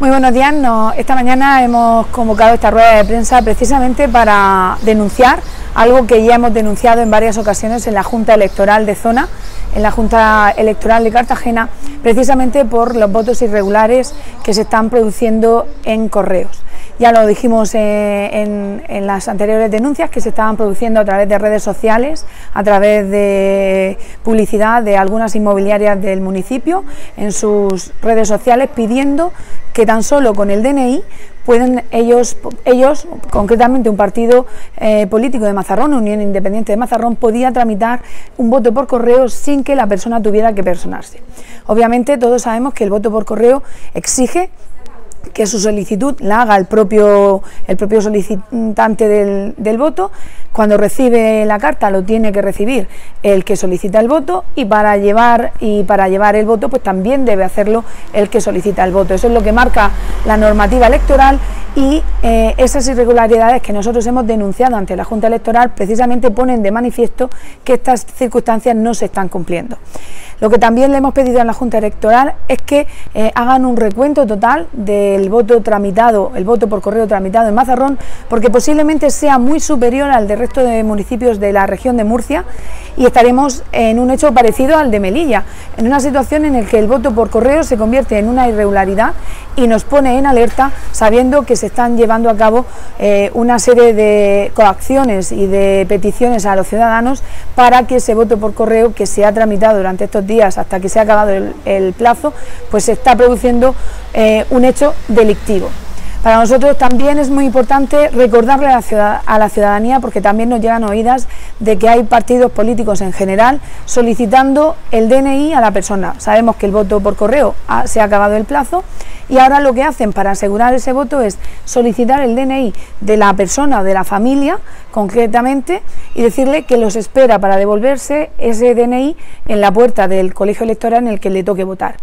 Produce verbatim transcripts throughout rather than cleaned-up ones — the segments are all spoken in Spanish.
Muy buenos días. Nos, esta mañana hemos convocado esta rueda de prensa precisamente para denunciar algo que ya hemos denunciado en varias ocasiones en la Junta Electoral de Zona, en la Junta Electoral de Cartagena, precisamente por los votos irregulares que se están produciendo en correos. Ya lo dijimos eh, en, en las anteriores denuncias, que se estaban produciendo a través de redes sociales, a través de publicidad de algunas inmobiliarias del municipio en sus redes sociales, pidiendo que tan solo con el D N I pueden ellos, ellos concretamente un partido eh, político de Mazarrón, Unión Independiente de Mazarrón, podía tramitar un voto por correo sin que la persona tuviera que personarse. Obviamente todos sabemos que el voto por correo exige que su solicitud la haga el propio, el propio solicitante del, del voto. Cuando recibe la carta lo tiene que recibir el que solicita el voto, y para llevar y para llevar el voto pues también debe hacerlo el que solicita el voto. Eso es lo que marca la normativa electoral, y eh, esas irregularidades que nosotros hemos denunciado ante la Junta Electoral precisamente ponen de manifiesto que estas circunstancias no se están cumpliendo. Lo que también le hemos pedido a la Junta Electoral es que eh, hagan un recuento total del voto tramitado, el voto por correo tramitado en Mazarrón, porque posiblemente sea muy superior al del resto de municipios de la región de Murcia, y estaremos en un hecho parecido al de Melilla, en una situación en la que el voto por correo se convierte en una irregularidad y nos pone en alerta, sabiendo que se están llevando a cabo eh, una serie de coacciones y de peticiones a los ciudadanos para que ese voto por correo que se ha tramitado durante estos días hasta que se ha acabado el, el plazo, pues se está produciendo eh, un hecho delictivo. Para nosotros también es muy importante recordarle a la, ciudad, a la ciudadanía, porque también nos llegan oídas de que hay partidos políticos en general solicitando el D N I a la persona. Sabemos que el voto por correo ha, se ha acabado el plazo, y ahora lo que hacen para asegurar ese voto es solicitar el D N I de la persona, de la familia concretamente, y decirle que los espera para devolverse ese D N I en la puerta del colegio electoral en el que le toque votar.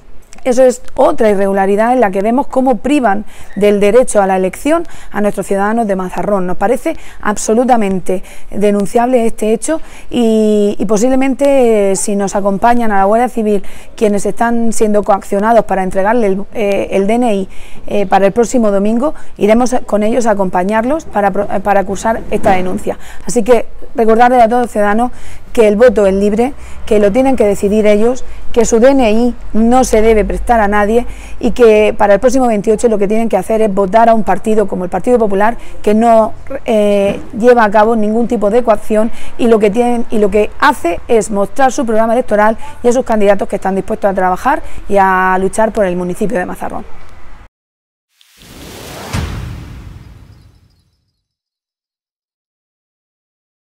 Eso es otra irregularidad en la que vemos cómo privan del derecho a la elección a nuestros ciudadanos de Mazarrón. Nos parece absolutamente denunciable este hecho, y, y posiblemente eh, si nos acompañan a la Guardia Civil quienes están siendo coaccionados para entregarle el, eh, el D N I eh, para el próximo domingo, iremos con ellos a acompañarlos para, para cursar esta denuncia. Así que recordarle a todos los ciudadanos que el voto es libre, que lo tienen que decidir ellos, que su D N I no se debe prestar a nadie, y que para el próximo veintiocho lo que tienen que hacer es votar a un partido como el Partido Popular, que no eh, lleva a cabo ningún tipo de coacción, y lo que tienen y lo que hace es mostrar su programa electoral y a sus candidatos que están dispuestos a trabajar y a luchar por el municipio de Mazarrón.